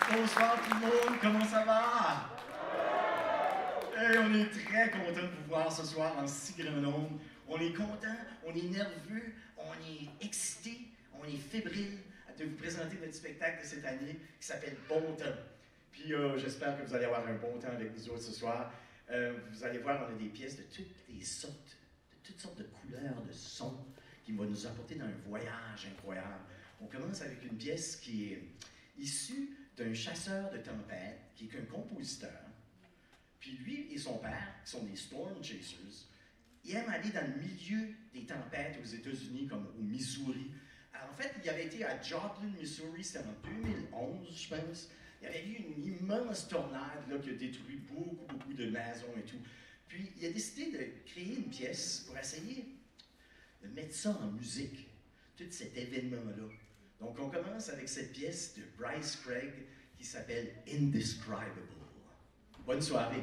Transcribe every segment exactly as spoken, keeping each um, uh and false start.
Bonsoir tout le monde, comment ça va? Hey, on est très content de vous voir ce soir en si grand nombre. On est content, on est nerveux, on est excité, on est fébrile de vous présenter notre spectacle de cette année qui s'appelle Bon Temps. Puis euh, j'espère que vous allez avoir un bon temps avec nous autres ce soir. Euh, vous allez voir, on a des pièces de toutes les sortes, de toutes sortes de couleurs, de sons qui vont nous apporter dans un voyage incroyable. On commence avec une pièce qui est issue d'un chasseur de tempêtes, qui est un compositeur. Puis lui et son père, qui sont des storm chasers, ils aiment aller dans le milieu des tempêtes aux États-Unis, comme au Missouri. Alors, en fait, il avait été à Joplin, Missouri, c'était en deux mille onze, je pense. Il y avait eu une immense tornade là, qui a détruit beaucoup, beaucoup de maisons et tout. Puis, il a décidé de créer une pièce pour essayer de mettre ça en musique, tout cet événement-là. Donc, on commence avec cette pièce de Bryce Craig qui s'appelle Indescribable. Bonne soirée.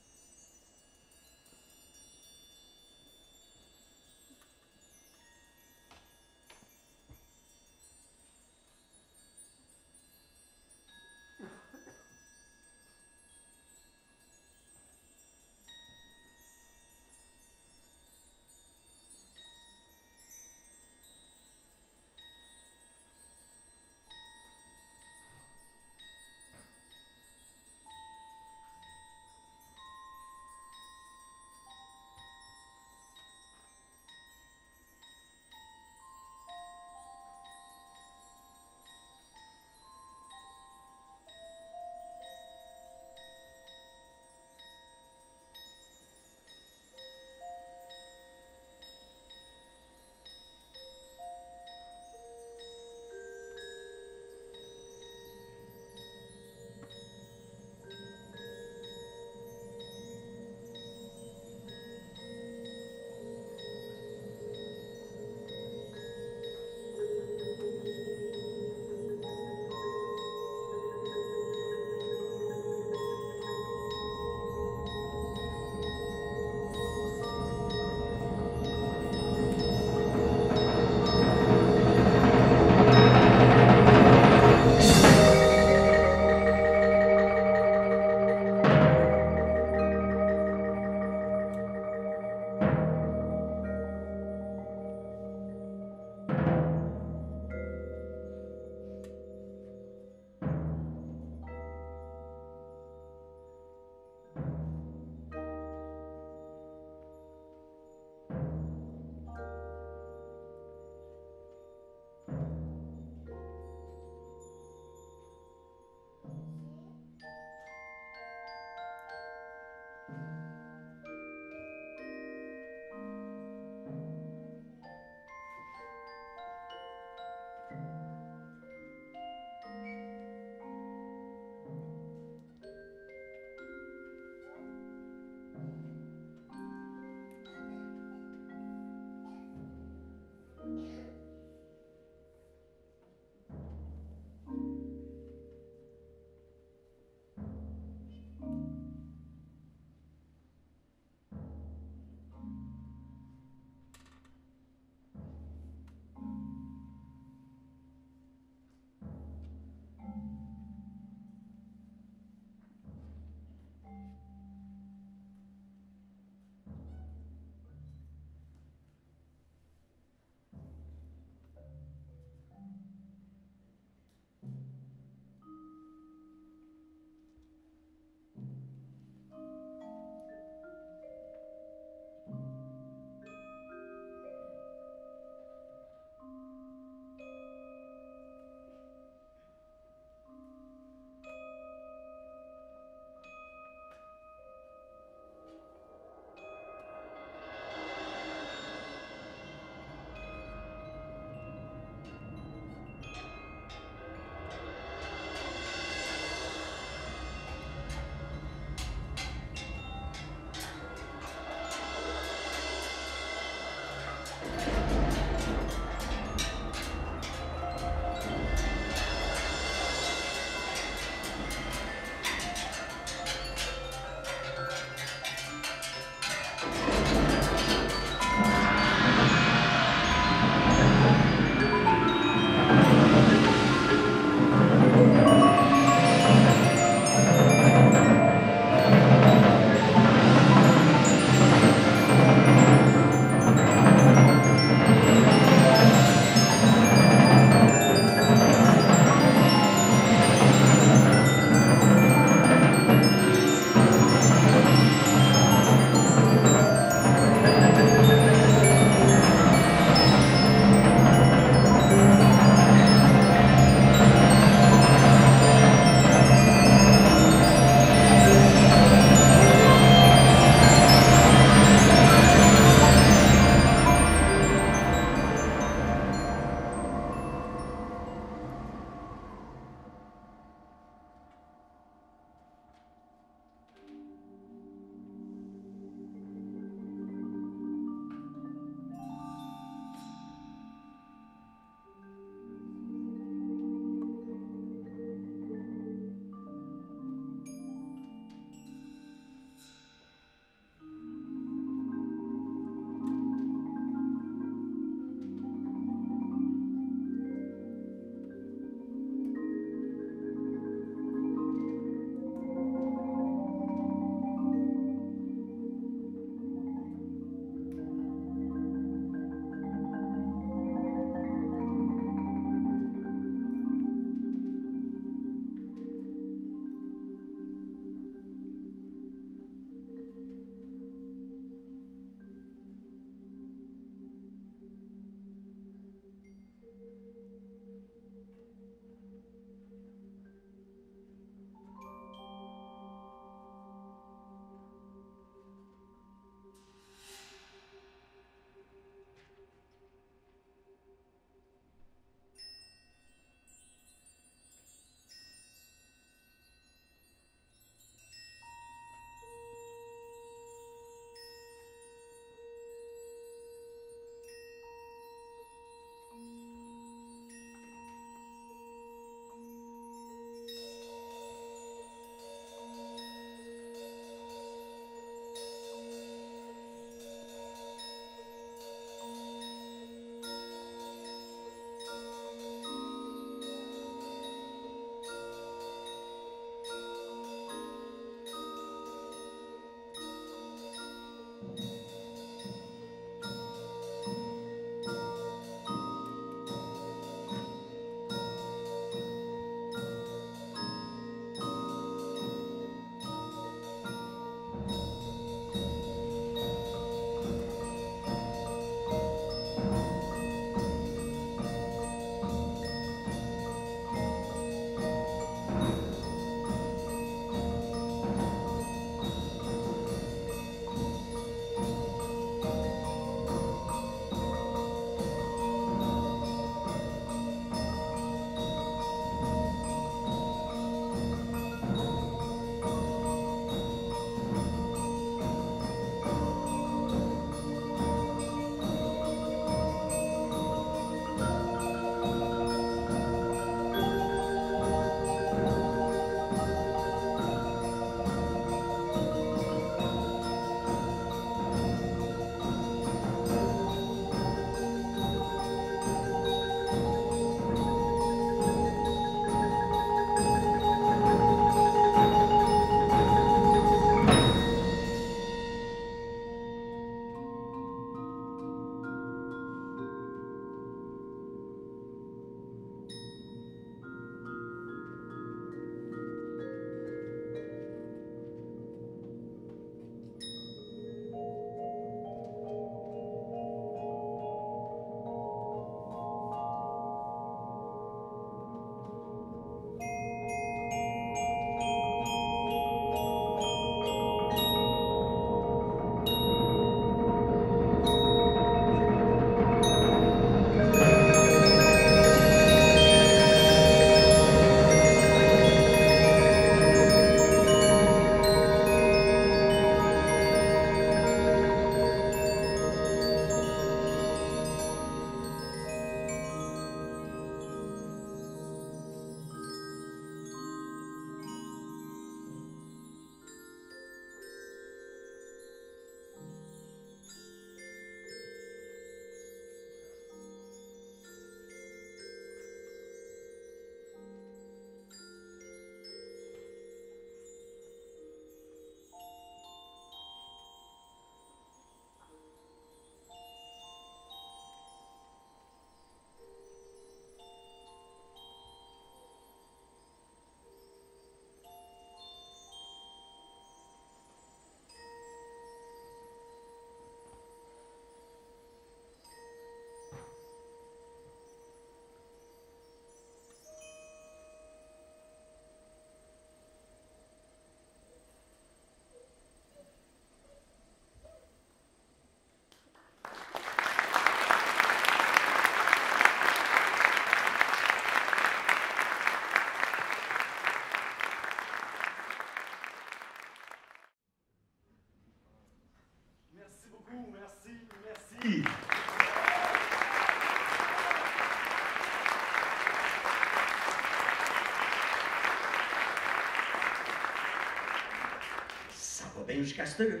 bien jusqu'à ce heure.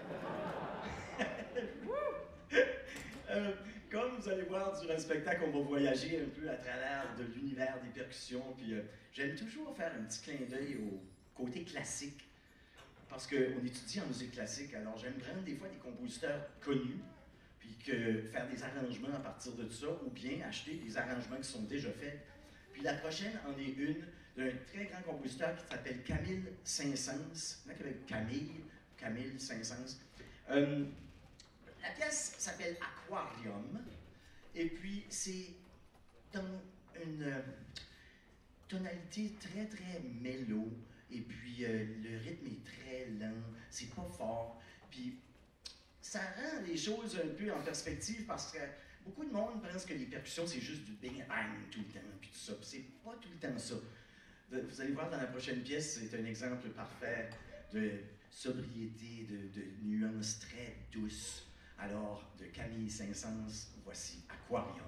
euh, Comme vous allez voir durant le spectacle, on va voyager un peu à travers de l'univers des percussions. Puis euh, j'aime toujours faire un petit clin d'œil au côté classique. Parce qu'on étudie en musique classique, alors j'aime prendre des fois des compositeurs connus, puis que faire des arrangements à partir de ça, ou bien acheter des arrangements qui sont déjà faits. Puis la prochaine en est une d'un très grand compositeur qui s'appelle Camille Saint-Saëns. Il y en a qui appellent Camille, Camille Saint-Saëns. Euh, la pièce s'appelle Aquarium, et puis c'est dans une euh, tonalité très très mélo, et puis euh, le rythme est très lent, c'est pas fort, puis ça rend les choses un peu en perspective parce que beaucoup de monde pense que les percussions c'est juste du bing bang tout le temps, puis tout ça, puis c'est pas tout le temps ça. Vous allez voir dans la prochaine pièce, c'est un exemple parfait de sobriété, de, de nuances très douces. Alors, de Camille Saint-Saëns, voici Aquarium.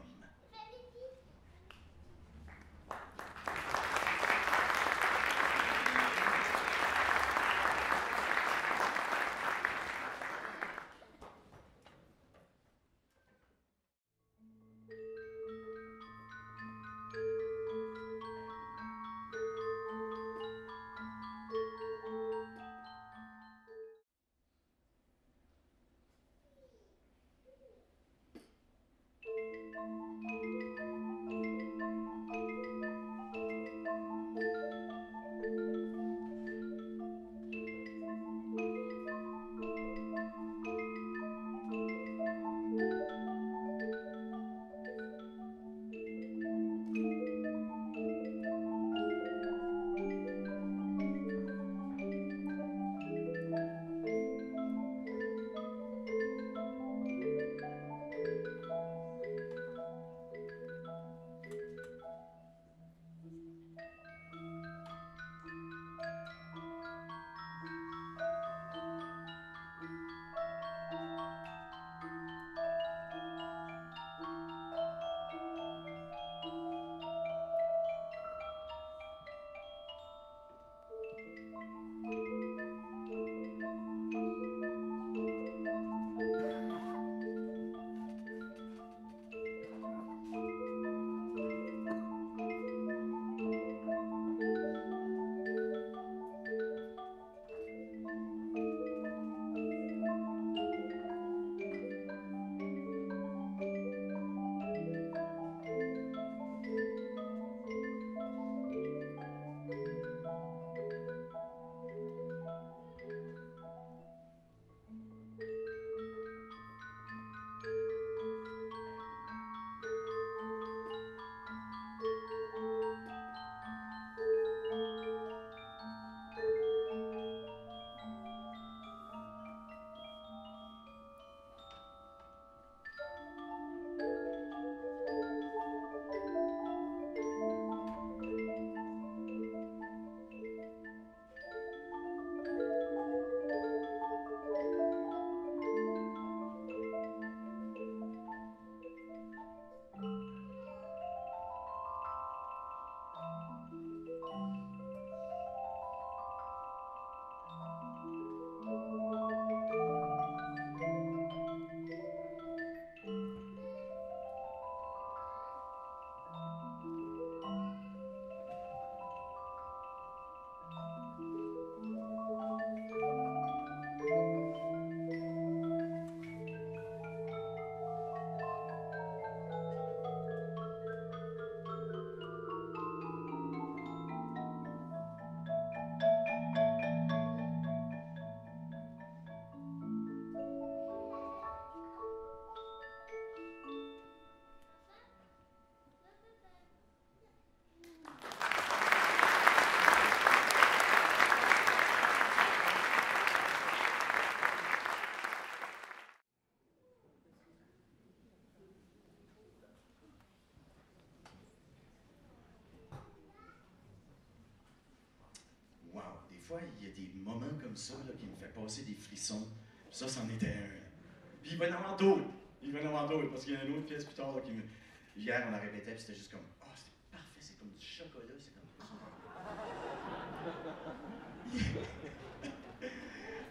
Fois, il y a des moments comme ça là, qui me fait passer des frissons. Ça, c'en était un. Puis il va y en avoir d'autres. Il va y en avoir d'autres, parce qu'il y a une autre pièce plus tard là, qui me... Hier, on la répétait, puis c'était juste comme « Ah, oh, c'était parfait, c'est comme du chocolat, c'est comme... Oh,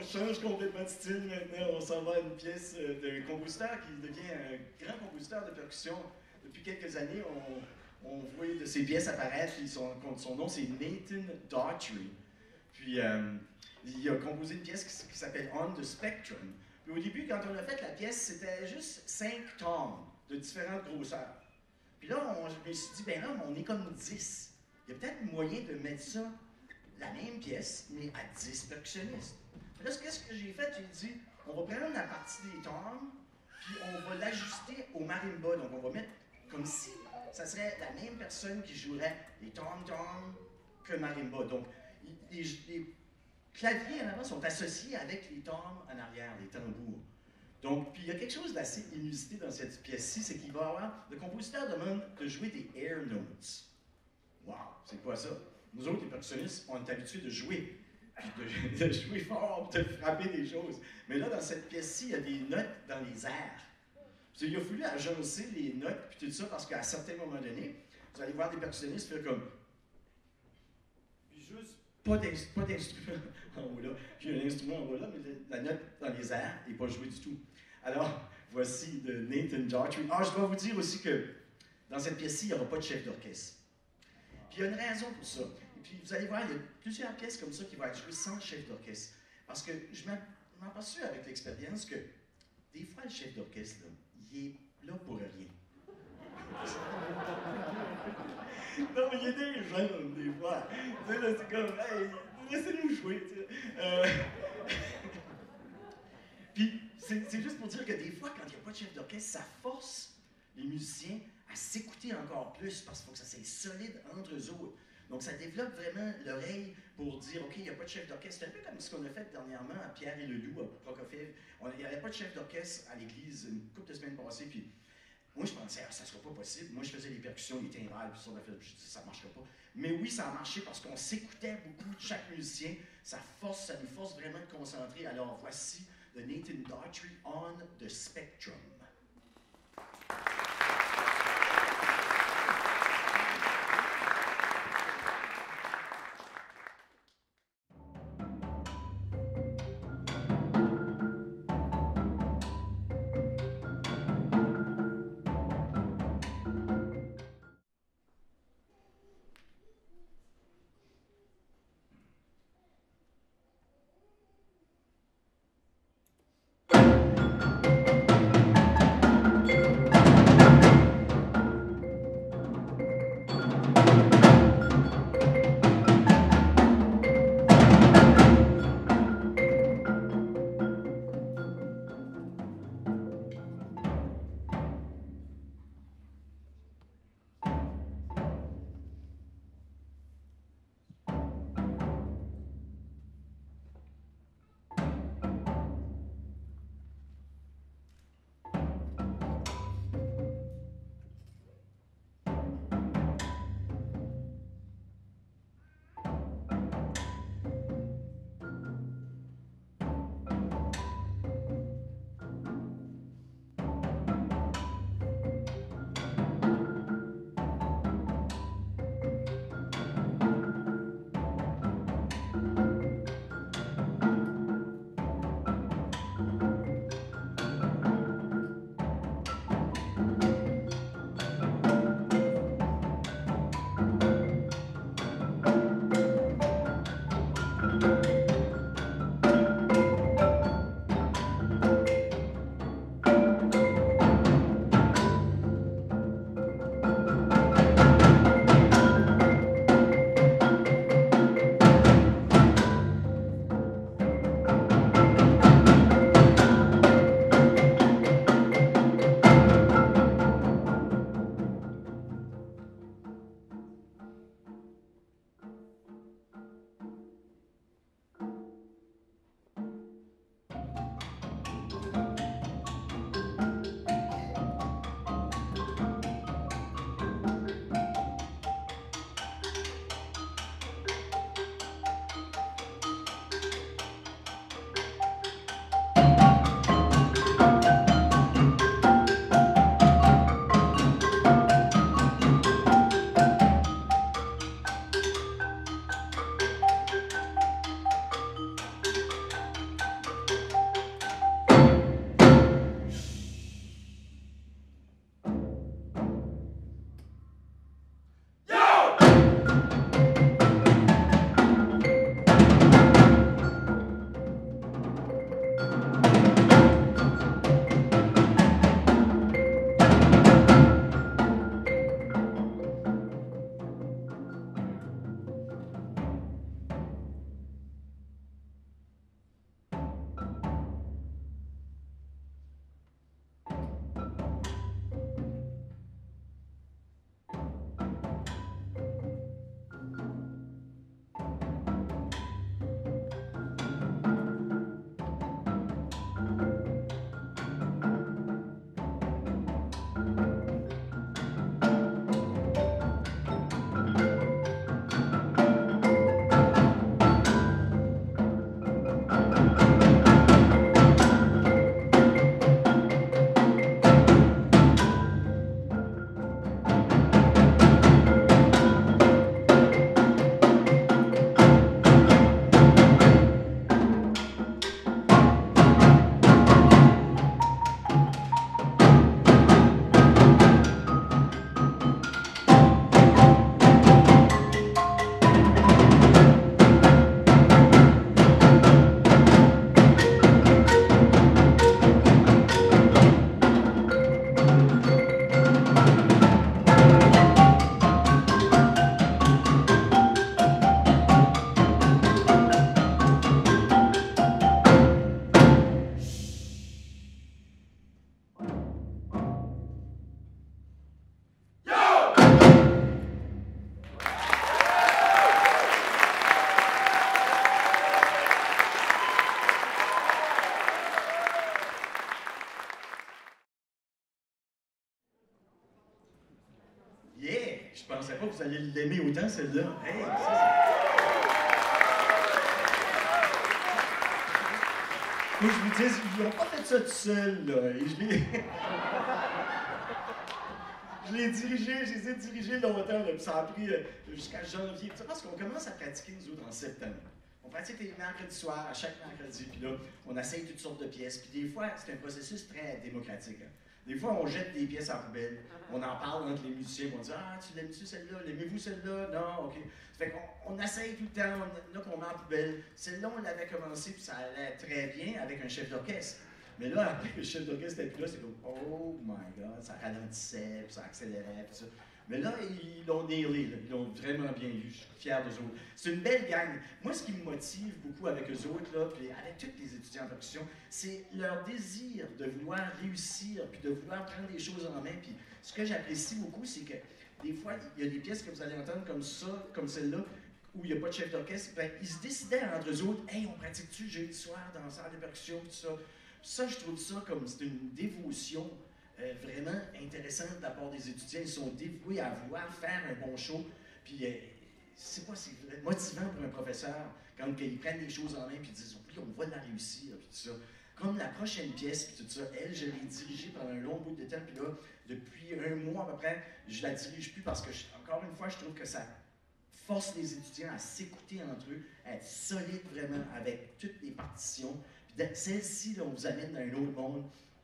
change complètement de style maintenant. On s'en va à une pièce d'un compositeur qui devient un grand compositeur de percussion. Depuis quelques années, on, on voit de ses pièces apparaître. Puis son, son nom, c'est Nathan Daughtry. Puis euh, il a composé une pièce qui, qui s'appelle On the Spectrum. Puis au début, quand on a fait la pièce, c'était juste cinq tomes de différentes grosseurs. Puis là, on, je me suis dit, ben là, on est comme dix. Il y a peut-être moyen de mettre ça, la même pièce, mais à dix percussionnistes. Puis là, qu'est-ce que j'ai fait? J'ai dit, on va prendre la partie des tomes, puis on va l'ajuster au marimba. Donc, on va mettre comme si ça serait la même personne qui jouerait les tom-toms que marimba. Donc, les, les claviers en avant sont associés avec les toms en arrière, les tambours. Donc, puis il y a quelque chose d'assez inusité dans cette pièce-ci, c'est qu'il va y avoir, le compositeur demande de jouer des air notes. Wow, c'est quoi ça? Nous autres, les percussionnistes, on est habitués de jouer, puis de, de jouer fort, de frapper des choses. Mais là, dans cette pièce-ci, il y a des notes dans les airs. Puis, il a fallu agencer les notes, puis tout ça, parce qu'à certains moments donnés, vous allez voir des percussionnistes faire comme... Puis juste pas d'instrument en haut là, puis un instrument en haut là, mais la note dans les airs n'est pas jouée du tout. Alors, voici de Nathan Daughtry. Ah, je dois vous dire aussi que dans cette pièce-ci, il n'y aura pas de chef d'orchestre. Puis il y a une raison pour ça. Et puis vous allez voir, il y a plusieurs pièces comme ça qui vont être jouées sans chef d'orchestre. Parce que je m'en aperçois avec l'expérience que des fois, le chef d'orchestre, là, il est là pour rien. Non, mais il y a des jeunes, des fois. Tu sais, là, c'est comme, hey, laissez-nous jouer, tu sais. Euh... Puis, c'est juste pour dire que des fois, quand il n'y a pas de chef d'orchestre, ça force les musiciens à s'écouter encore plus, parce qu'il faut que ça soit solide entre eux autres. Donc, ça développe vraiment l'oreille pour dire, OK, il n'y a pas de chef d'orchestre. C'est un peu comme ce qu'on a fait dernièrement à Pierre et le Loup, à Prokofiev. Il n'y avait pas de chef d'orchestre à l'église une couple de semaines passées, puis moi, je pensais, ah, ça ne sera pas possible. Moi, je faisais les percussions, les timbales, puis ça, je dis, ça ne marchera pas. Mais oui, ça a marché parce qu'on s'écoutait beaucoup de chaque musicien. Ça force, ça nous force vraiment de concentrer. Alors, voici de Nathan Daughtry, On the Spectrum. allez l'aimer autant, celle-là. Hey, ça, Moi, je vous dis, ils n'ont pas fait ça tout seuls, là. Et je l'ai... je l'ai dirigé, je les ai dirigés longtemps, là, puis ça a pris euh, jusqu'à janvier. Parce qu'on commence à pratiquer, nous autres, en septembre. On pratique les mercredis soirs, à chaque mercredi, puis là, on essaye toutes sortes de pièces. Puis des fois, c'est un processus très démocratique. Hein. Des fois, on jette des pièces en poubelle, on en parle entre les musiciens, on dit « Ah, tu l'aimes-tu celle-là? L'aimez-vous celle-là? Non? OK. » Fait qu'on on essaye tout le temps, on, là qu'on met en poubelle. Celle-là, on l'avait commencé, puis ça allait très bien avec un chef d'orchestre. Mais là, après que le chef d'orchestre n'était plus là, c'est comme « Oh my God! » Ça ralentissait, puis ça accélérait, puis ça. Mais là, ils l'ont nailé, là. Ils l'ont vraiment bien eu. Je suis fier d'eux autres. C'est une belle gang. Moi, ce qui me motive beaucoup avec eux autres, là, puis avec tous les étudiants en percussion, c'est leur désir de vouloir réussir, puis de vouloir prendre les choses en main. Puis ce que j'apprécie beaucoup, c'est que des fois, il y a des pièces que vous allez entendre comme ça, comme celle-là, où il n'y a pas de chef d'orchestre. Ben, ils se décidaient entre eux autres, « Hey, on pratique-tu jeudi soir dans la salle de percussion, tout ça. » Ça, je trouve ça comme c'est une dévotion Euh, vraiment intéressante de la part des étudiants. Ils sont dévoués à vouloir faire un bon show. Puis, euh, c'est pas, c'est motivant pour un professeur quand ils prennent les choses en main et disent « Oui, on va la réussir. » Puis tout ça. Comme la prochaine pièce, puis tout ça, elle, je l'ai dirigée pendant un long bout de temps. Puis là, depuis un mois à peu près, je la dirige plus parce que, je, encore une fois, je trouve que ça force les étudiants à s'écouter entre eux, à être solides vraiment avec toutes les partitions. Puis celle-ci, là, on vous amène dans un autre monde.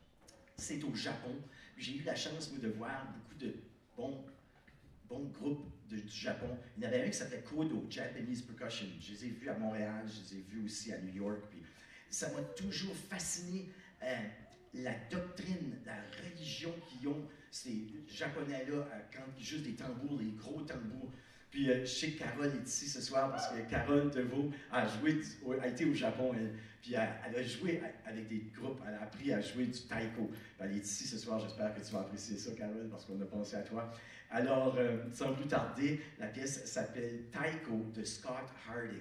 C'est au Japon. J'ai eu la chance, moi, de voir beaucoup de bons, bons groupes de, du Japon. Il y en avait un qui s'appelait Kodo, Japanese Percussion. Je les ai vus à Montréal, je les ai vus aussi à New York. Puis ça m'a toujours fasciné, euh, la doctrine, la religion qu'ils ont, ces Japonais-là, euh, quand ils jouent des tambours, les gros tambours. Puis euh, je sais que Carole est ici ce soir parce que Carole Deveau a, joué, a été au Japon, elle. Puis elle, elle a joué avec des groupes, elle a appris à jouer du taiko. Elle est ici ce soir, j'espère que tu vas apprécier ça, Carole, parce qu'on a pensé à toi. Alors, euh, sans plus tarder, la pièce s'appelle Taiko de Scott Harding.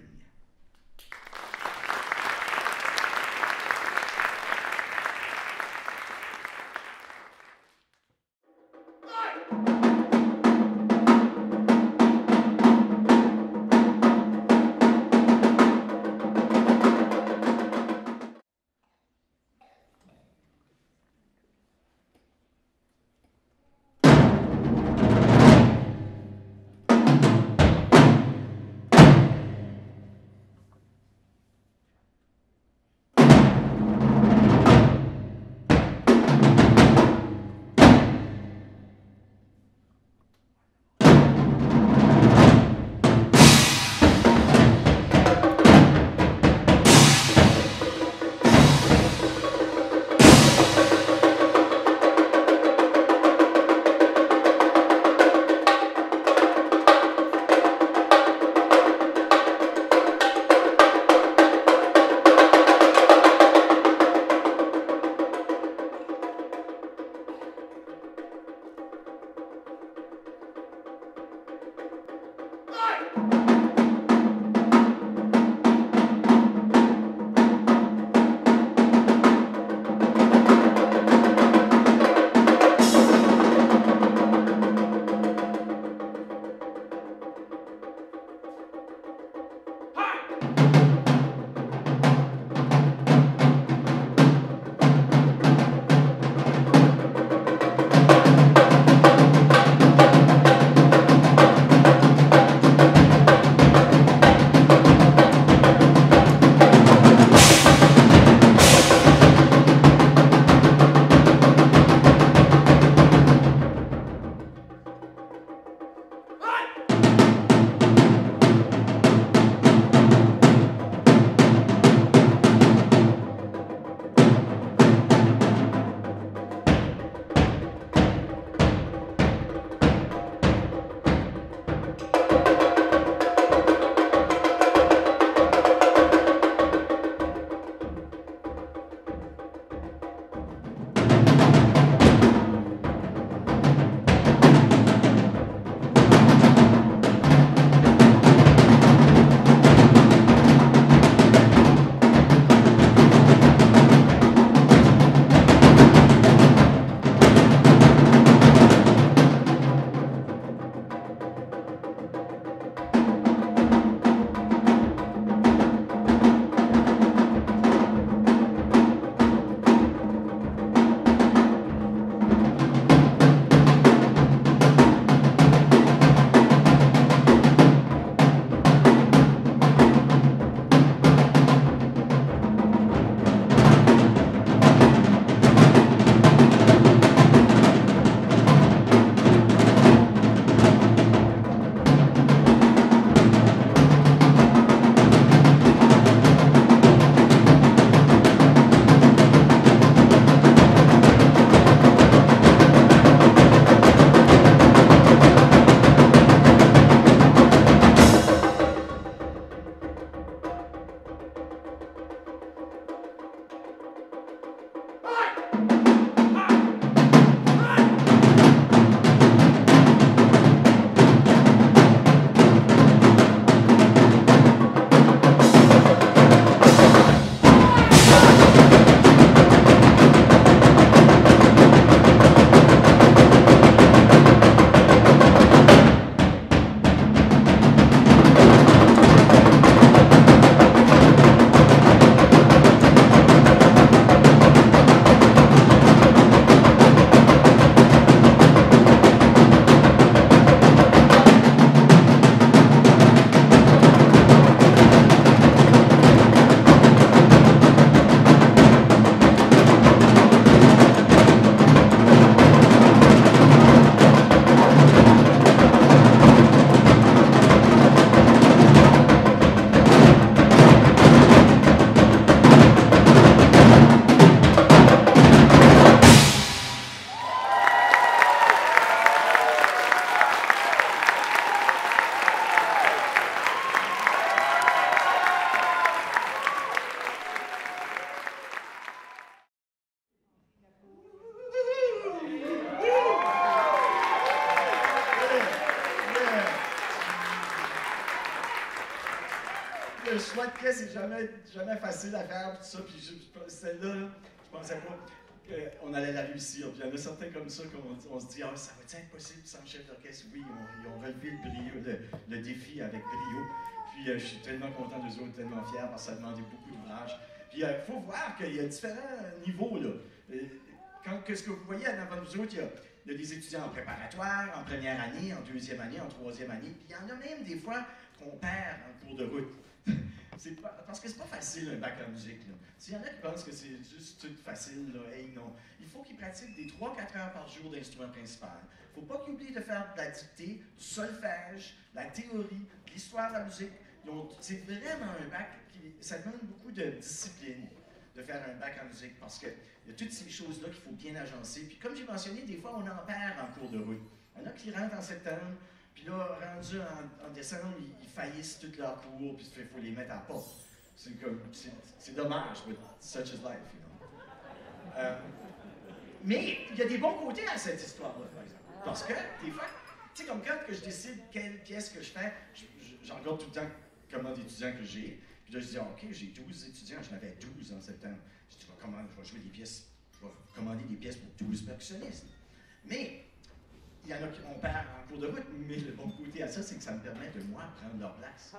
le choix de pièce n'est jamais, jamais facile à faire, tout ça. Puis celle-là, je pensais pas qu'on allait la réussir. Puis il y en a certains comme ça qu'on on se dit, ah, ça va être impossible sans chef d'orchestre. Oui, on, ils ont relevé le, brio, le, le défi avec brio. Puis euh, je suis tellement content d'eux autres, tellement fier parce que ça demandait beaucoup d'ouvrage. Puis il euh, faut voir qu'il y a différents niveaux, là. Quand, que ce que vous voyez en avant de vous autres, il y, a, il y a des étudiants en préparatoire, en première année, en deuxième année, en troisième année. Puis il y en a même des fois qu'on perd en cours de route. Pas, parce que c'est pas facile un bac en musique. S'il y en a qui pensent que c'est juste tout facile, là, hey, non. Il faut qu'ils pratiquent des trois à quatre heures par jour d'instrument principal. Il ne faut pas qu'ils oublient de faire de la dictée, du solfège, la théorie, l'histoire de la musique. C'est vraiment un bac qui ça demande beaucoup de discipline de faire un bac en musique parce qu'il y a toutes ces choses-là qu'il faut bien agencer. Puis comme j'ai mentionné, des fois on en perd en cours de route. Il y en a qui rentrent en septembre, puis là, rendu en, en décembre, ils, ils faillissent toute leur cours, puis il faut les mettre à part. C'est comme, c'est dommage, but such is life, you know. Euh, mais il y a des bons côtés à cette histoire-là, par exemple. Parce que, des fois, tu sais, comme quand que je décide quelle pièce que je fais, je, je, je regarde tout le temps combien d'étudiants que j'ai. Puis là, je dis, ah, OK, j'ai douze étudiants, j'en avais douze en septembre. Je dis, comment, je vais jouer des pièces, je vais commander des pièces pour douze percussionnistes. Mais, il y en a qui on perd en cours de route, mais le bon côté à ça, c'est que ça me permet de, moi, prendre leur place.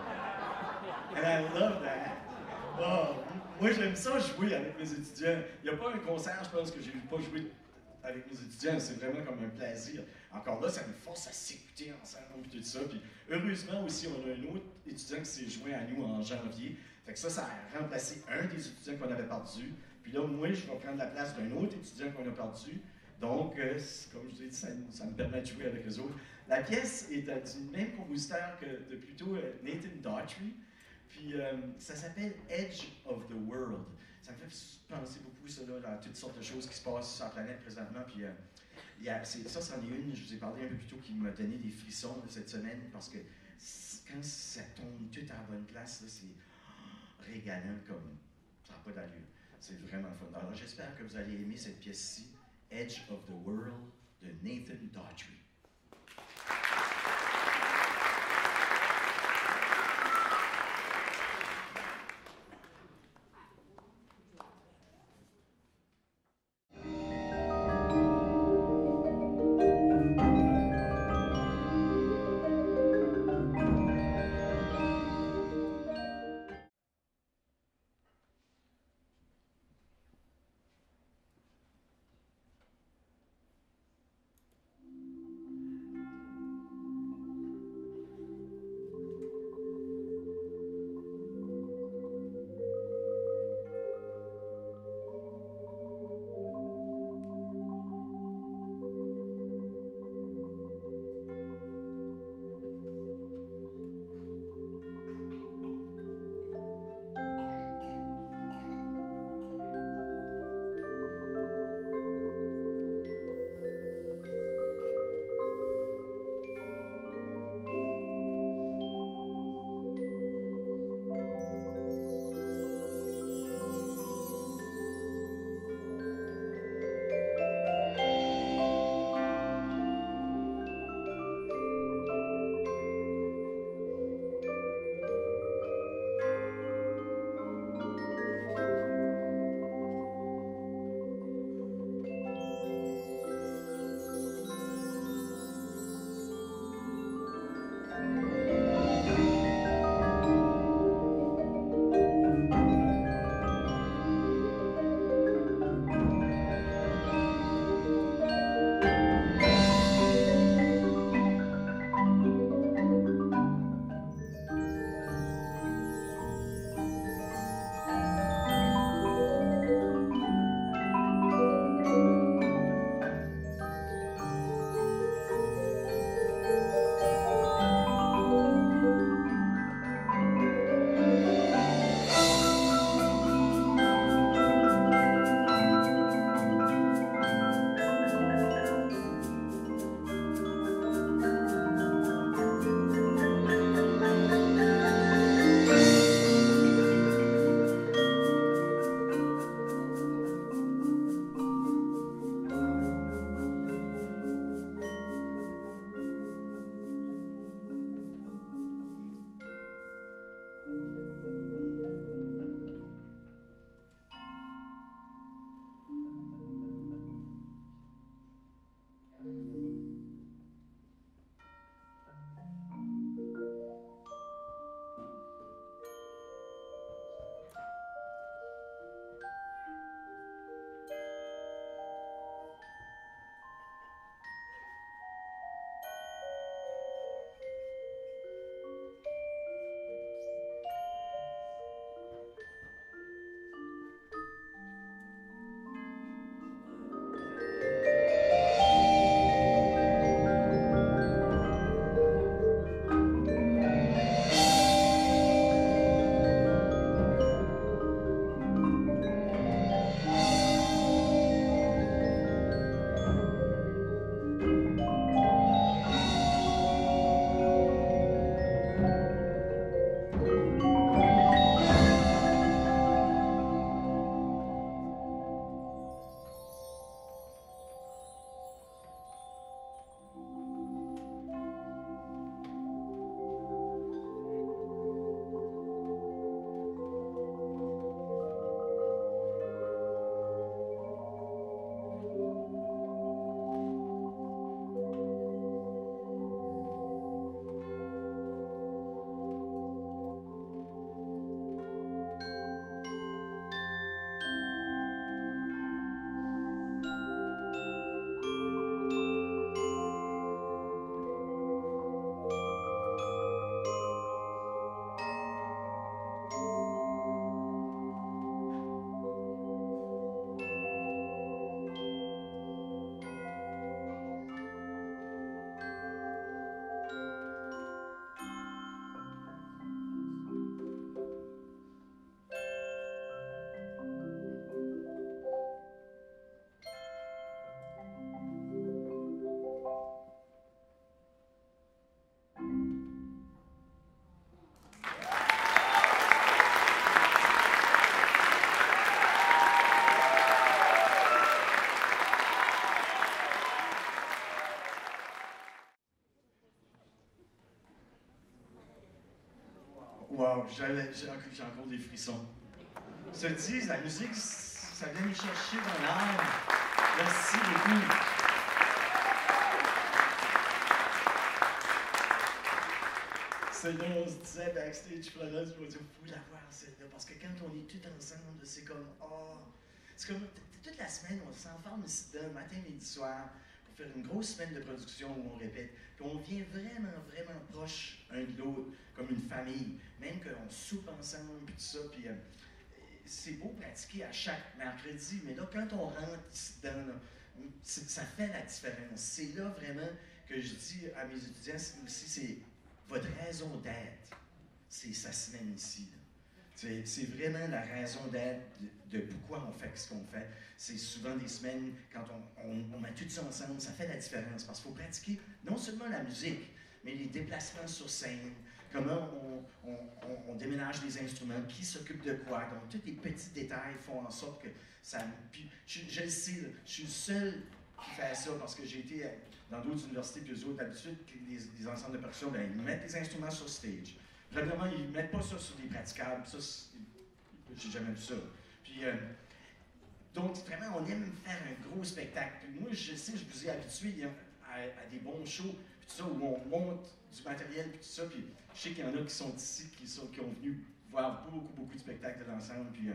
And I love that. Oh, moi, j'aime ça jouer avec mes étudiants. Il n'y a pas un concert, je pense, que j'ai pas joué avec mes étudiants. C'est vraiment comme un plaisir. Encore là, ça me force à s'écouter ensemble et tout ça. Puis, heureusement aussi, on a un autre étudiant qui s'est joint à nous en janvier. Fait que ça, ça a remplacé un des étudiants qu'on avait perdu. Puis là, moi, je vais prendre la place d'un autre étudiant qu'on a perdu. Donc, euh, comme je vous ai dit, ça, ça me permet de jouer avec les autres. La pièce est euh, du même compositeur que de plutôt euh, Nathan Daughtry. Puis, euh, ça s'appelle Edge of the World. Ça me fait penser beaucoup ça, là, à toutes sortes de choses qui se passent sur la planète présentement. Puis, euh, y a, ça, c'en est une, je vous ai parlé un peu plus tôt, qui m'a donné des frissons là, cette semaine, parce que quand ça tombe tout à la bonne place, c'est oh, régalant comme ça n'a pas d'allure. C'est vraiment fun. Alors, j'espère que vous allez aimer cette pièce-ci. Edge of the World de Nathan Daughtry. j'avais- j'ai encore j'ai encore des frissons. Se dit, la musique, ça vient me chercher dans l'âme. Merci beaucoup. C'est là, on se disait backstage, Florence, je me dis, vous la voir celle-là, parce que quand on est tous ensemble, c'est comme, oh, c'est comme, toute la semaine, on s'enferme ici dedans, matin, midi, soir, pour faire une grosse semaine de production où on répète, puis on vient vraiment, vraiment proche un de l'autre, comme une famille, même qu'on soupe ensemble, puis tout ça, puis euh, c'est beau pratiquer à chaque mercredi, mais là, quand on rentre ici dedans, là, ça fait la différence. C'est là vraiment que je dis à mes étudiants aussi, c'est votre raison d'être, c'est sa semaine ici. C'est, c'est vraiment la raison d'être de, de pourquoi on fait ce qu'on fait. C'est souvent des semaines, quand on, on, on met tout ça ensemble, ça fait la différence. Parce qu'il faut pratiquer non seulement la musique, mais les déplacements sur scène, comment on, on, on, on déménage les instruments, qui s'occupe de quoi. Donc, tous les petits détails font en sorte que ça... Puis, je, je le sais, là, je suis le seul qui fait ça parce que j'ai été dans d'autres universités, puis eux autres, d'habitude, les, les ensembles de percussion, ben, ils mettent les instruments sur stage. Vraiment, ils ne mettent pas ça sur des praticables. Ça, j'ai jamais vu ça. Puis, euh, donc, vraiment, on aime faire un gros spectacle. Puis moi, je sais, je vous ai habitué à, à des bons shows, puis tout ça, où on monte du matériel, puis tout ça. Puis je sais qu'il y en a qui sont ici, qui, sont, qui ont venu voir beaucoup, beaucoup de spectacles de l'ensemble. Puis euh,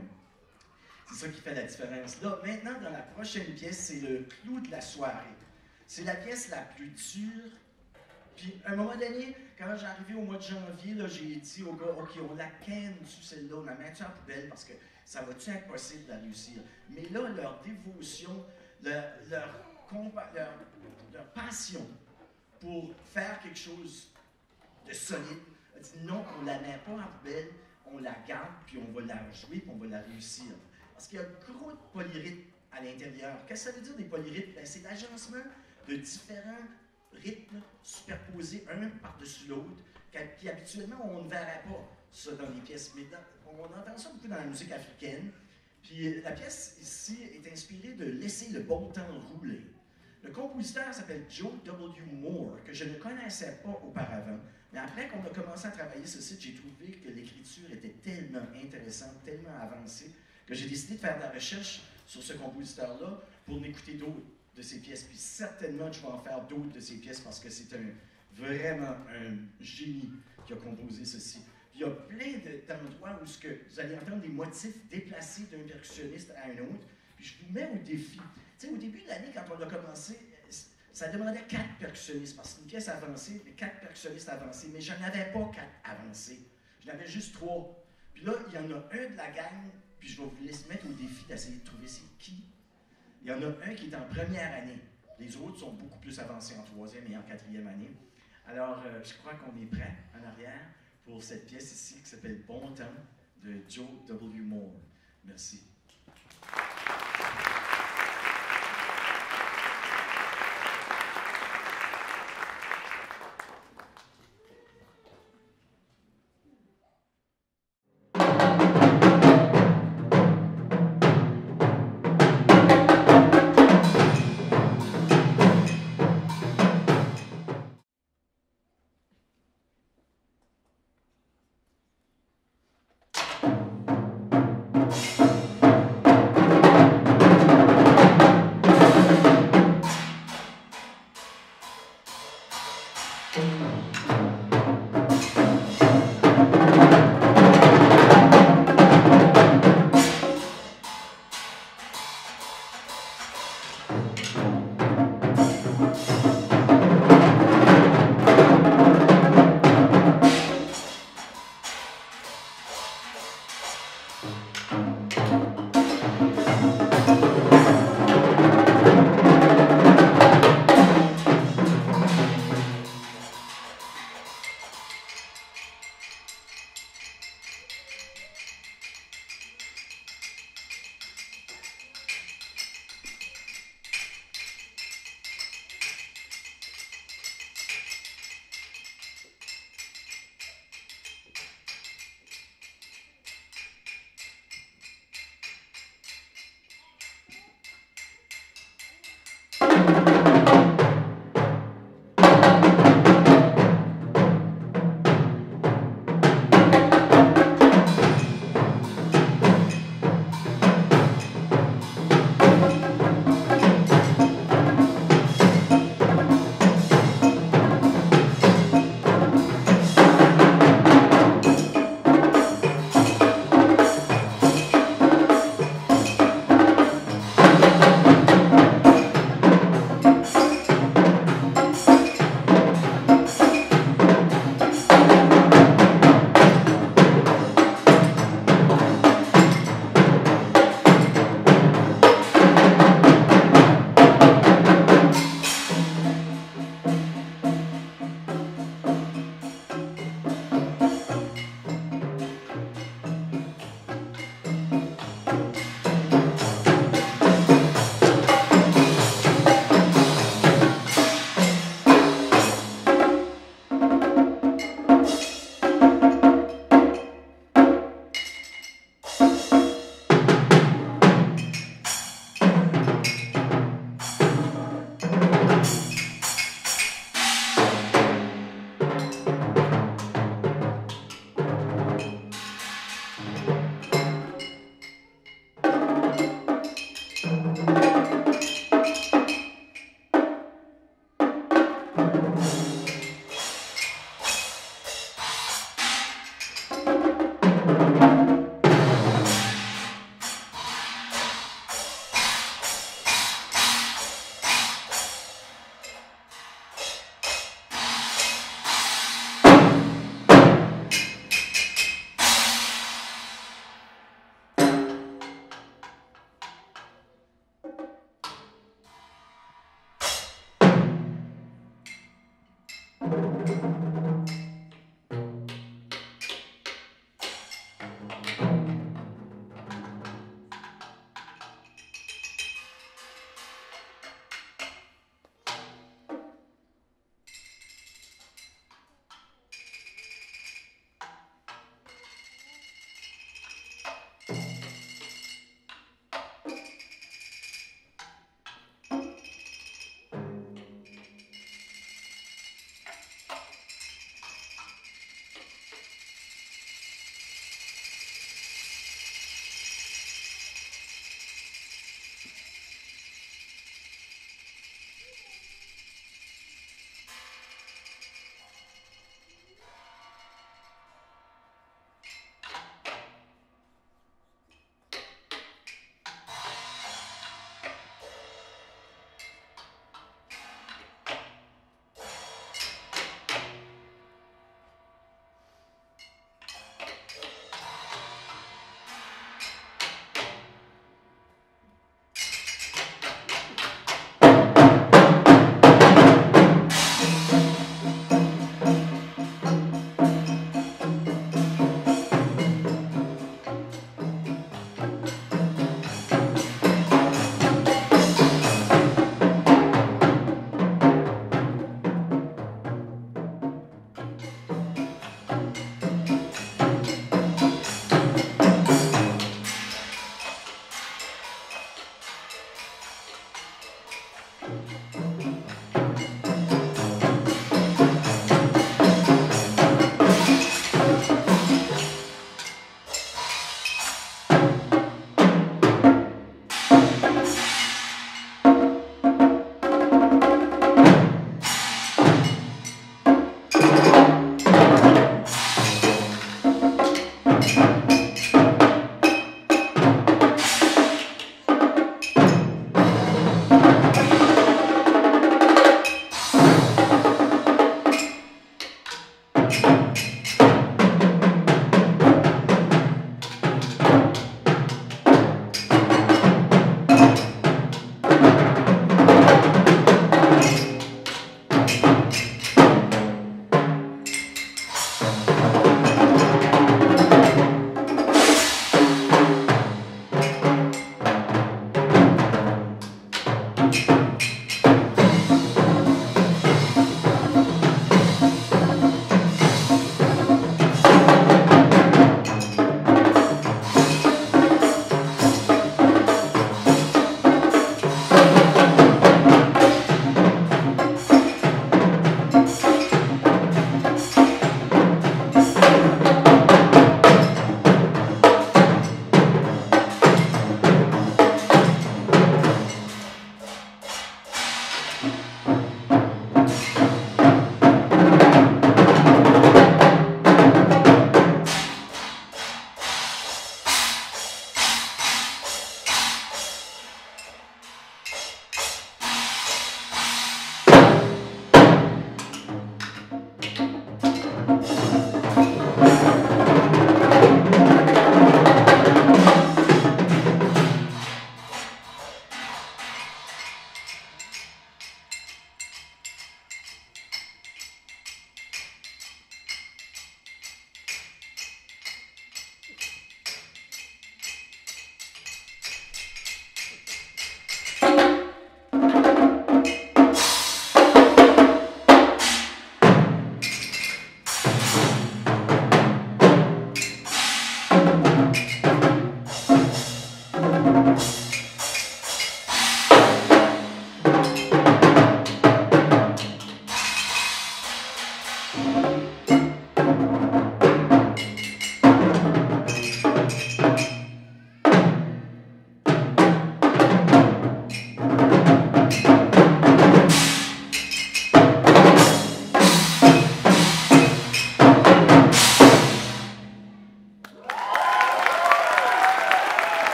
c'est ça qui fait la différence. Là, maintenant, dans la prochaine pièce, c'est le clou de la soirée. C'est la pièce la plus dure. Puis, à un moment donné, quand j'ai arrivé au mois de janvier, là, j'ai dit aux gars, OK, on la canne sur celle-là, on la met en poubelle parce que ça va-tu être possible de la réussir? Mais là, leur dévotion, leur, leur, leur, leur passion pour faire quelque chose de solide, a dit non, on ne la met pas en poubelle, on la garde, puis on va la jouer, puis on va la réussir. Parce qu'il y a gros de polyrythmes à l'intérieur. Qu'est-ce que ça veut dire des polyrythmes? Ben, c'est l'agencement de différents rythmes superposés un par-dessus l'autre, qui habituellement on ne verrait pas ça dans les pièces. Mais dans, on entend ça beaucoup dans la musique africaine. Puis la pièce ici est inspirée de Laisser le bon temps rouler. Le compositeur s'appelle Joe W. Moore, que je ne connaissais pas auparavant. Mais après qu'on a commencé à travailler ce site, j'ai trouvé que l'écriture était tellement intéressante, tellement avancée, que j'ai décidé de faire de la recherche sur ce compositeur-là pour n'écouter d'autres de ses pièces. Puis certainement, je vais en faire d'autres de ses pièces parce que c'est un, vraiment un génie qui a composé ceci. Puis il y a plein d'endroits où ce que vous allez entendre des motifs déplacés d'un percussionniste à un autre. Puis je vous mets au défi. Tu sais, au début de l'année, quand on a commencé, ça demandait quatre percussionnistes parce que c'est une pièce avancée, mais quatre percussionnistes avancés. Mais je n'en avais pas quatre avancés. J'en avais juste trois. Puis là, il y en a un de la gang, puis je vais vous laisser mettre au défi d'essayer de trouver c'est qui. Il y en a un qui est en première année. Les autres sont beaucoup plus avancés en troisième et en quatrième année. Alors, euh, je crois qu'on est prêt en arrière pour cette pièce ici qui s'appelle Bon temps de Joe W. Moore. Merci.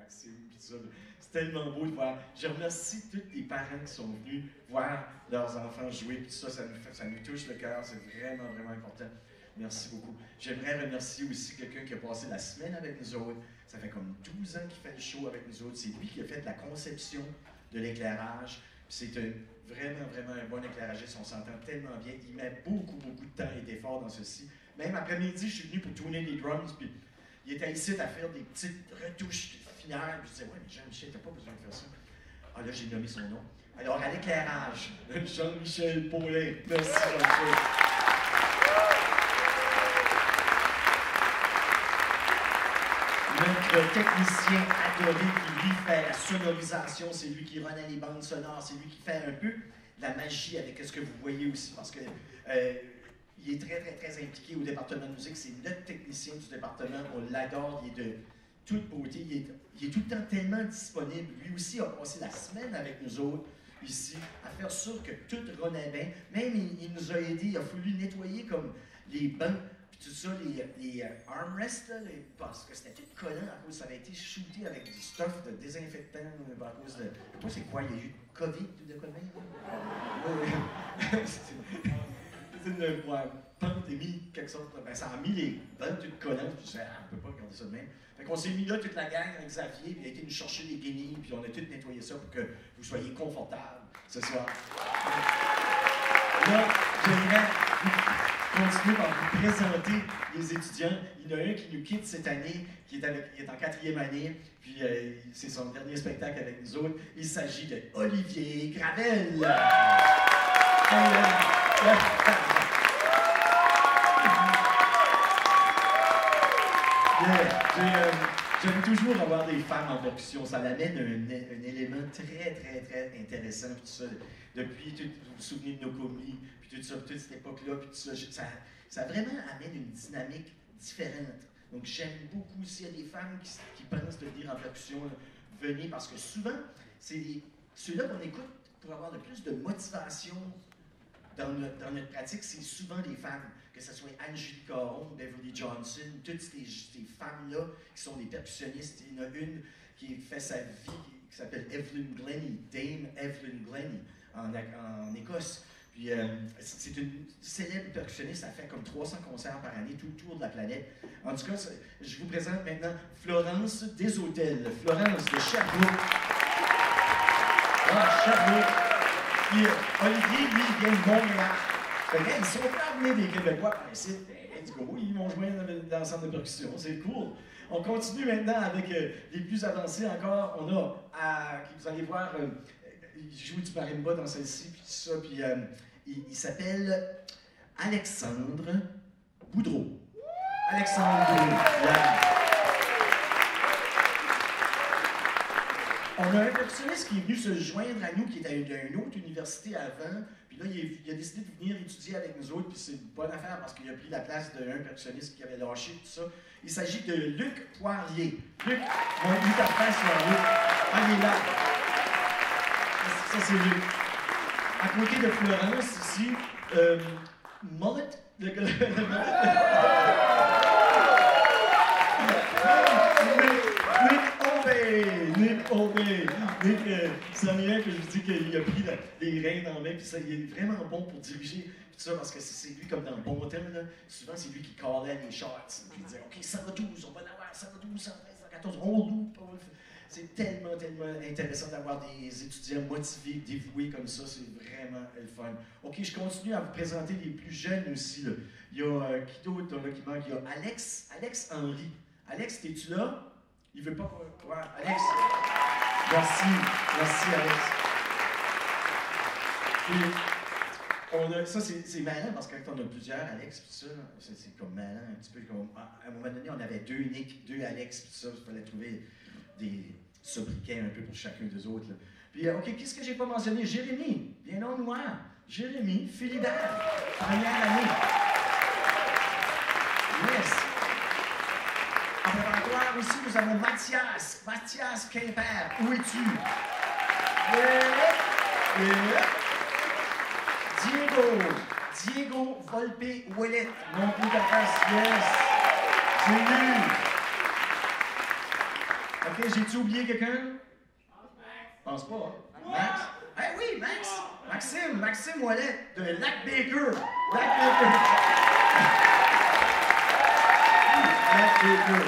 maxime. Ça, c'est tellement beau de voir. Je remercie tous les parents qui sont venus voir leurs enfants jouer. Puis ça, ça nous, fait, ça nous touche le cœur. C'est vraiment, vraiment important. Merci beaucoup. J'aimerais remercier aussi quelqu'un qui a passé la semaine avec nous autres. Ça fait comme douze ans qu'il fait le show avec nous autres. C'est lui qui a fait la conception de l'éclairage. C'est un, vraiment, vraiment un bon éclairagiste. On s'entend tellement bien. Il met beaucoup, beaucoup de temps et d'efforts dans ceci. Même après-midi, je suis venu pour tourner les drums. Puis il était ici à faire des petites retouches finales. Puis je disais, ouais, mais Jean-Michel, t'as pas besoin de faire ça. Ah là, j'ai nommé son nom. Alors, à l'éclairage, Jean-Michel Paulet. Merci, Jean-Michel. Notre technicien adoré qui lui fait la sonorisation, c'est lui qui renaît les bandes sonores, c'est lui qui fait un peu la magie avec ce que vous voyez aussi, parce que euh, il est très, très, très impliqué au département de musique. C'est notre technicien du département, on l'adore, il est de toute beauté, il est, il est tout le temps tellement disponible. Lui aussi a passé la semaine avec nous autres ici à faire sûr que tout renaît bien. Même il, il nous a aidés, il a fallu nettoyer comme les bancs. Tout ça, les, les uh, armrests, là, les, parce que c'était tout collant à cause, ça avait été shooté avec du stuff de désinfectant à cause de. Je sais pas c'est quoi, il y a eu COVID ou de quoi de même? C'est une ouais, pandémie, quelque chose. Ben, ça a mis les bancs toutes collantes, puis je disais, ah, on peut pas regarder ça de même. Fait qu'on s'est mis là, toute la gang, avec Xavier, puis il a été nous chercher les guenilles, puis on a tout nettoyé ça pour que vous soyez confortables ce soir. Là, j'aimerais continuer par vous présenter les étudiants. Il y en a un qui nous quitte cette année, qui est, avec, qui est en quatrième année, puis euh, c'est son dernier spectacle avec nous autres. Il s'agit de Olivier Gravel. Euh, euh, euh, J'aime toujours avoir des femmes en percussion. Ça amène un, un élément très, très, très intéressant. Puis tout ça, depuis, tout, vous vous souvenez de nos commis, puis tout ça, toute cette époque-là, puis tout ça, ça, ça vraiment amène une dynamique différente. Donc, j'aime beaucoup. S'il y a des femmes qui, qui pensent de venir en percussion, là, venez, parce que souvent, c'est ceux-là qu'on écoute pour avoir le plus de motivation dans notre, dans notre pratique, c'est souvent des femmes. Que ce soit Angélique Caron, Beverly Johnson, toutes ces, ces femmes-là qui sont des percussionnistes. Il y en a une qui fait sa vie, qui s'appelle Evelyn Glennie, Dame Evelyn Glennie, en, en Écosse. Puis euh, c'est une célèbre percussionniste, elle fait comme trois cents concerts par année, tout le tour de la planète. En tout cas, je vous présente maintenant Florence Deshôtels. Florence de Sherbrooke. Ah, Sherbrooke. Puis euh, Olivier, lui, il vient de Montréal. Fait que, ils sont pas amenés des Québécois par ici. Let's go, ils vont joindre l'ensemble de percussion, c'est cool. On continue maintenant avec euh, les plus avancés encore. On a, à, vous allez voir, euh, il joue du marimba dans celle-ci, puis tout ça, puis euh, il, il s'appelle Alexandre Boudreau. Alexandre Boudreau. Yeah. On a un percussionniste qui est venu se joindre à nous, qui était à une autre université avant. Puis là, il, est, il a décidé de venir étudier avec nous autres, puis c'est une bonne affaire parce qu'il a pris la place d'un percussionniste qui avait lâché tout ça. Il s'agit de Luc Poirier. Luc, on a mis ta place sur Luc. Ah, il est là. Ça, c'est Luc. À côté de Florence, ici, euh, Mullet. Le, le, le, Nick Obey! Nick, euh, c'en est un que je vous dis qu'il a pris la, les rênes en main, puis ça, il est vraiment bon pour diriger, puis tout ça, parce que c'est lui, comme dans le bon temps, là, souvent c'est lui qui callait les shots, puis il disait, OK, cent douze, on va l'avoir, cent douze, cent treize, cent quatorze, on loupe. C'est tellement, tellement intéressant d'avoir des étudiants motivés, dévoués comme ça, c'est vraiment le fun. OK, je continue à vous présenter les plus jeunes aussi, là. Il y a, euh, qui d'autre, là, qui manque? Il y a Alex, Alex Henry. Alex, es-tu là? Il veut pas quoi? Alex? Merci. Merci, Alex. Puis, on a, ça, c'est malin parce que quand on a plusieurs Alex, tout ça, c'est comme malin, un petit peu comme. À un moment donné, on avait deux Nick, deux Alex, tout ça, il fallait trouver des sobriquets un peu pour chacun des autres. Là. Puis, OK, qu'est-ce que j'ai pas mentionné? Jérémy, bien non noir. Jérémy Philibert, première année. Yes. En préparatoire aussi, nous avons Mathias. Mathias Quimper. Où es-tu? Yeah. Yeah. Diego. Diego Volpe Ouellet. Mon coup de face. Yes. C'est lui. OK, j'ai-tu oublié quelqu'un? Je pense pas. Hein? Max? Eh oui, Max! Maxime, Maxime Ouellet de Lac Baker. Lac Baker. Lac Baker.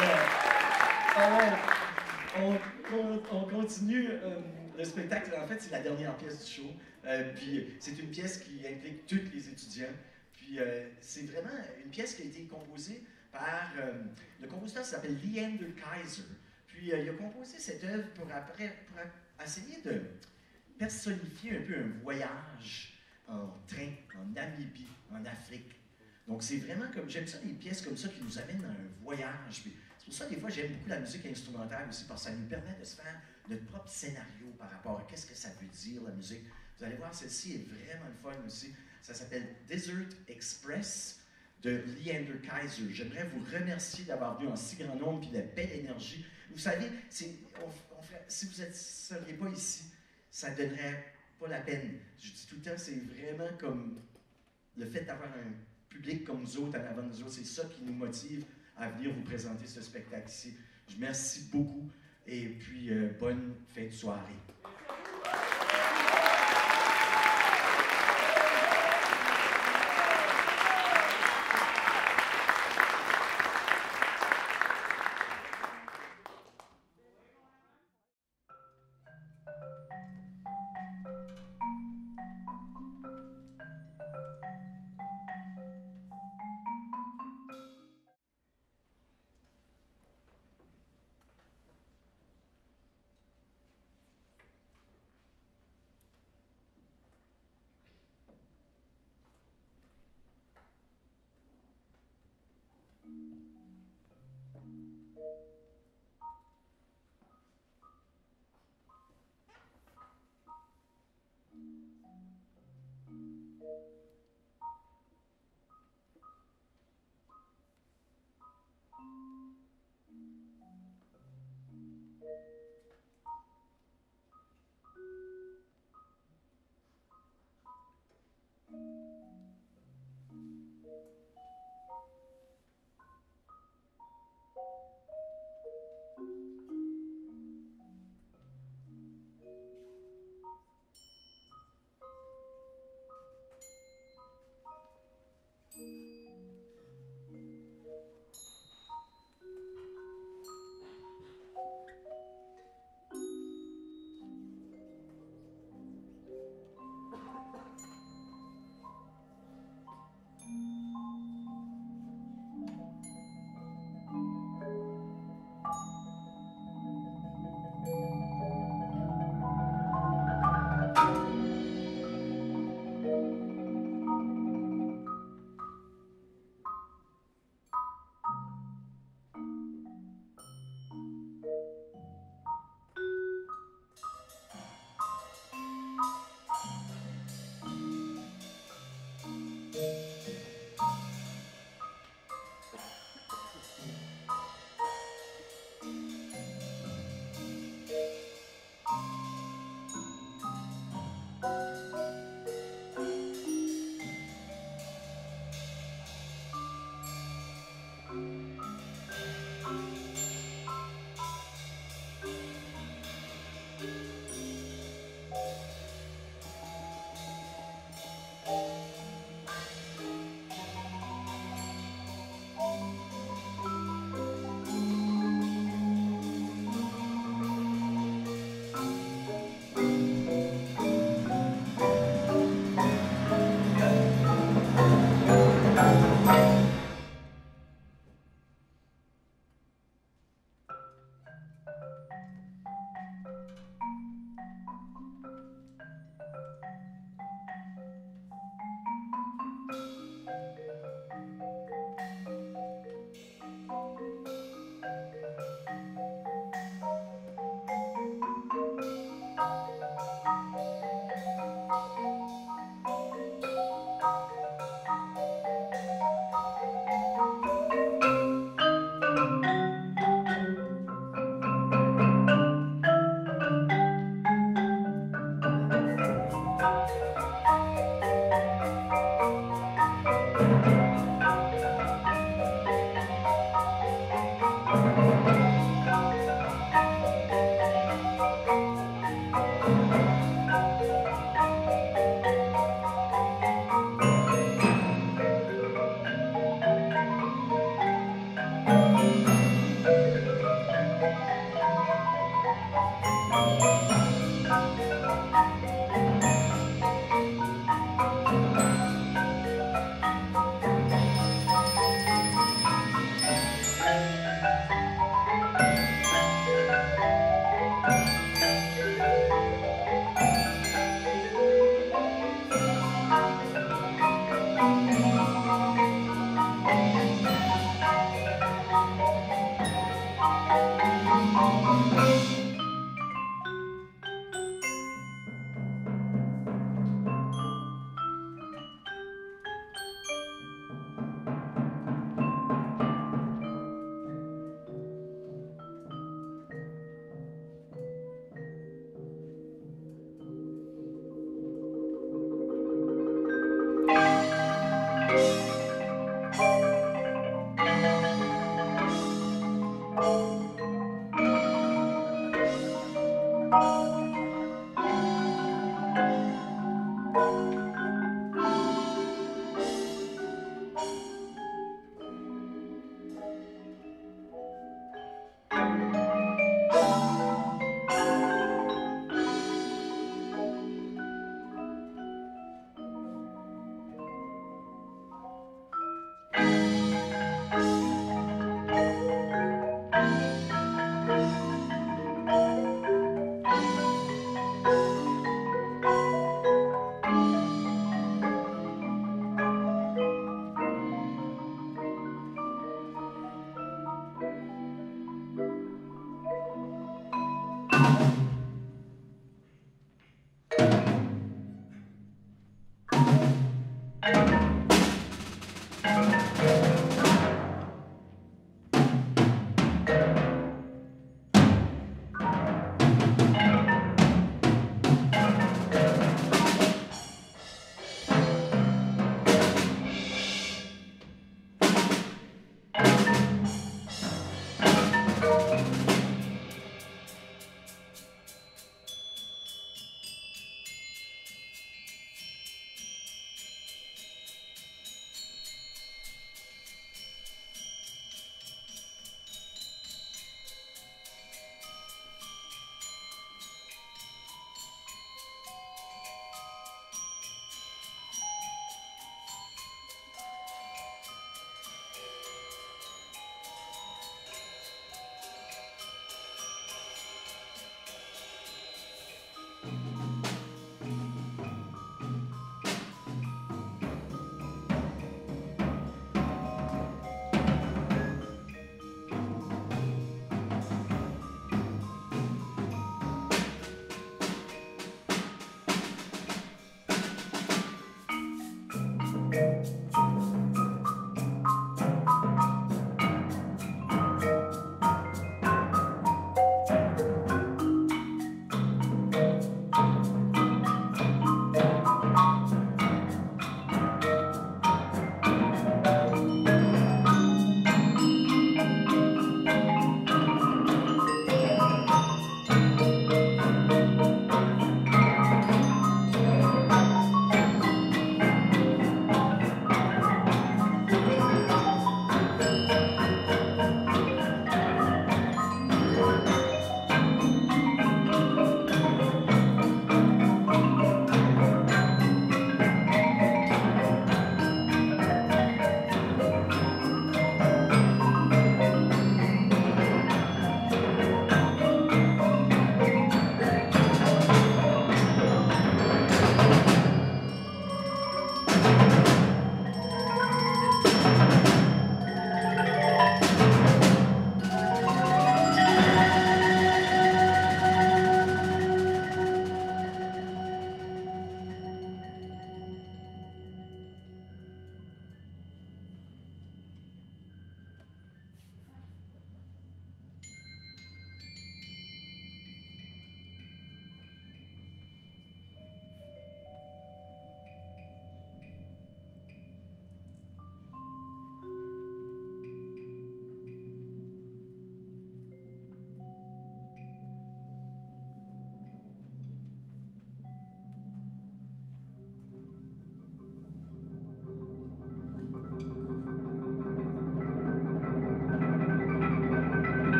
Yeah. On, on, on continue euh, le spectacle. En fait, c'est la dernière pièce du show. Euh, puis c'est une pièce qui implique tous les étudiants. Puis euh, c'est vraiment une pièce qui a été composée par euh, le compositeur qui s'appelle Leander Kaiser. Puis euh, il a composé cette œuvre pour, après, pour essayer de personnifier un peu un voyage en train, en Namibie, en Afrique. Donc c'est vraiment comme, j'aime ça, des pièces comme ça qui nous amènent dans un voyage. Puis c'est pour ça, des fois, j'aime beaucoup la musique instrumentale aussi, parce que ça nous permet de se faire notre propre scénario par rapport à qu'est-ce que ça veut dire, la musique. Vous allez voir, celle-ci est vraiment le fun aussi. Ça s'appelle Desert Express de Leander Kaiser. J'aimerais vous remercier d'avoir venu en si grand nombre et de belle énergie. Vous savez, on, on ferait, si vous ne seriez pas ici, ça ne donnerait pas la peine. Je dis tout le temps, c'est vraiment comme le fait d'avoir un public comme nous autres en avant de nous autres, c'est ça qui nous motive à venir vous présenter ce spectacle ici. Je vous remercie beaucoup et puis euh, bonne fin de soirée. Thank you.